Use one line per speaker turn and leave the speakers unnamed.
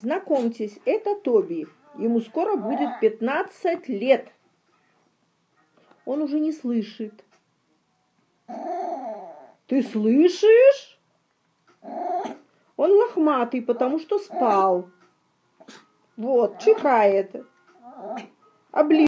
Знакомьтесь, это Тоби. Ему скоро будет 15 лет. Он уже не слышит. Ты слышишь? Он лохматый, потому что спал. Вот, чихает.